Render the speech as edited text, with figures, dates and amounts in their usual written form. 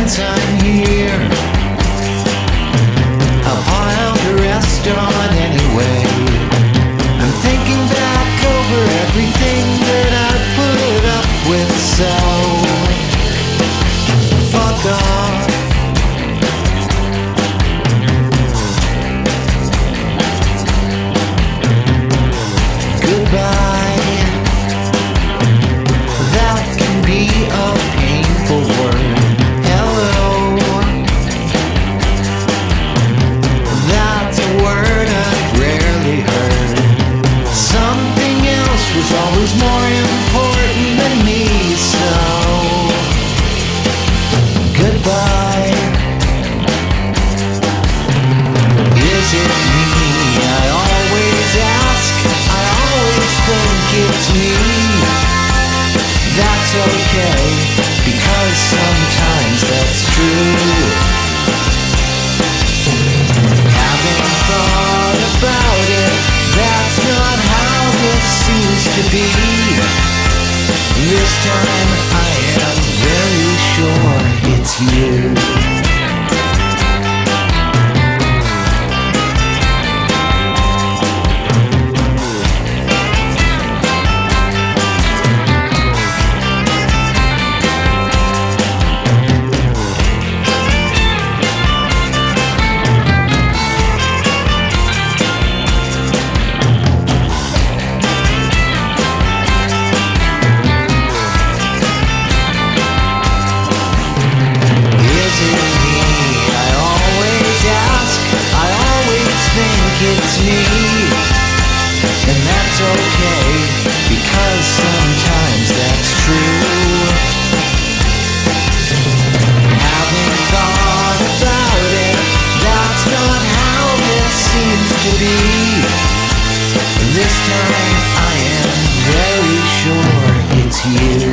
since I'm here. I'll pile the rest on anyway. I'm thinking back over everything that I put up with, so fuck off. Goodbye. That can be a painful word. Hello. That's a word I've rarely heard. Something else was always more important than me, so goodbye. Is it me? I always ask. I always think it's me. That's okay, because sometimes that's true. Haven't thought about it. That's not how this seems to be. This time I am very sure it's you. It's me, and that's okay, because sometimes that's true. Haven't thought about it. That's not how this seems to be. This time I am very sure it's you.